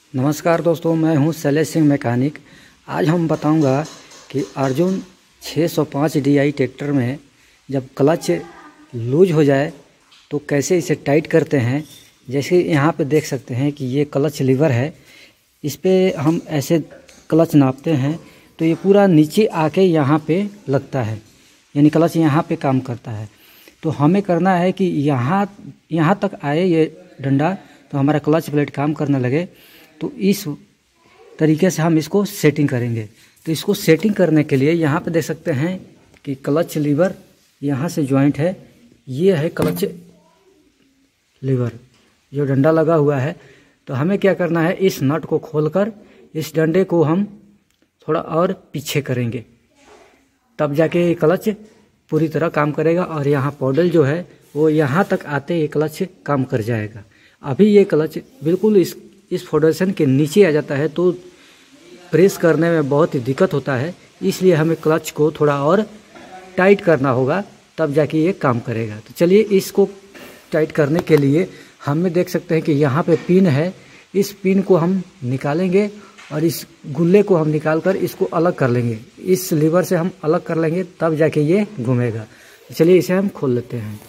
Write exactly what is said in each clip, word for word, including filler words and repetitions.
नमस्कार दोस्तों, मैं हूं शैलेश सिंह मैकेनिक। आज हम बताऊंगा कि अर्जुन छह सौ पाँच डी आई ट्रैक्टर में जब क्लच लूज हो जाए तो कैसे इसे टाइट करते हैं। जैसे यहाँ पे देख सकते हैं कि ये क्लच लीवर है, इस पे हम ऐसे क्लच नापते हैं तो ये पूरा नीचे आके यहाँ पे लगता है, यानी क्लच यहाँ पे काम करता है। तो हमें करना है कि यहाँ यहाँ तक आए ये डंडा, तो हमारा क्लच प्लेट काम करने लगे। तो इस तरीके से हम इसको सेटिंग करेंगे। तो इसको सेटिंग करने के लिए यहाँ पे देख सकते हैं कि क्लच लीवर यहाँ से जॉइंट है, ये है क्लच लीवर जो डंडा लगा हुआ है। तो हमें क्या करना है, इस नट को खोलकर इस डंडे को हम थोड़ा और पीछे करेंगे, तब जाके ये क्लच पूरी तरह काम करेगा। और यहाँ पॉडल जो है वो यहाँ तक आते ये क्लच काम कर जाएगा। अभी ये क्लच बिल्कुल इस इस फाउंडेशन के नीचे आ जाता है तो प्रेस करने में बहुत ही दिक्कत होता है, इसलिए हमें क्लच को थोड़ा और टाइट करना होगा, तब जाके ये काम करेगा। तो चलिए इसको टाइट करने के लिए हमें देख सकते हैं कि यहाँ पे पिन है, इस पिन को हम निकालेंगे और इस गुल्ले को हम निकाल कर इसको अलग कर लेंगे। इस लीवर से हम अलग कर लेंगे, तब जाके ये घूमेगा। तो चलिए इसे हम खोल लेते हैं।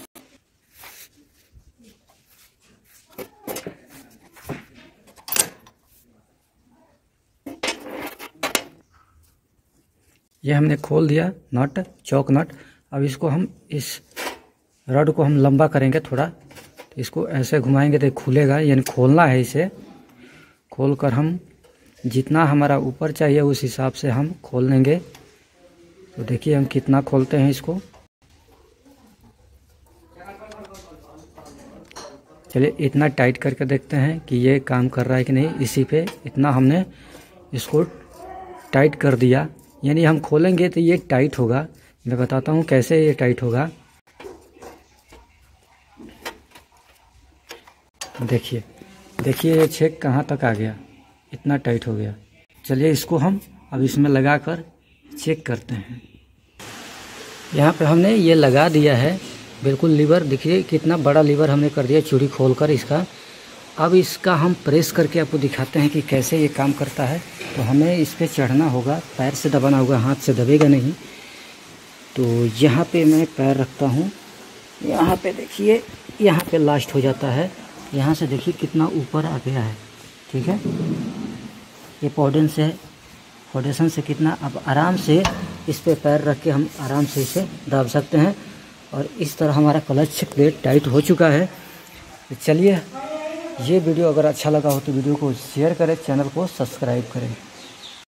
ये हमने खोल दिया नट, चौक नट। अब इसको हम इस रड को हम लंबा करेंगे थोड़ा, तो इसको ऐसे घुमाएंगे तो खुलेगा, यानी खोलना है इसे। खोलकर हम जितना हमारा ऊपर चाहिए उस हिसाब से हम खोल लेंगे। तो देखिए हम कितना खोलते हैं इसको। चलिए इतना टाइट करके देखते हैं कि ये काम कर रहा है कि नहीं। इसी पे इतना हमने इसको टाइट कर दिया, यानी हम खोलेंगे तो ये टाइट होगा। मैं बताता हूँ कैसे ये टाइट होगा। देखिए देखिए ये छेक कहाँ तक आ गया, इतना टाइट हो गया। चलिए इसको हम अब इसमें लगाकर चेक करते हैं। यहाँ पे हमने ये लगा दिया है बिल्कुल लीवर। देखिए कितना बड़ा लीवर हमने कर दिया चूड़ी खोलकर इसका। अब इसका हम प्रेस करके आपको दिखाते हैं कि कैसे ये काम करता है। तो हमें इस पर चढ़ना होगा, पैर से दबाना होगा, हाथ से दबेगा नहीं। तो यहाँ पे मैं पैर रखता हूँ, यहाँ पे देखिए यहाँ पे लास्ट हो जाता है। यहाँ से देखिए कितना ऊपर आ गया है, ठीक है। ये पॉडन से फाउंडेशन से कितना, अब आराम से इस पे पैर रख के हम आराम से इसे दाब सकते हैं। और इस तरह हमारा क्लच प्लेट टाइट हो चुका है। तो चलिए ये वीडियो अगर अच्छा लगा हो तो वीडियो को शेयर करें, चैनल को सब्सक्राइब करें।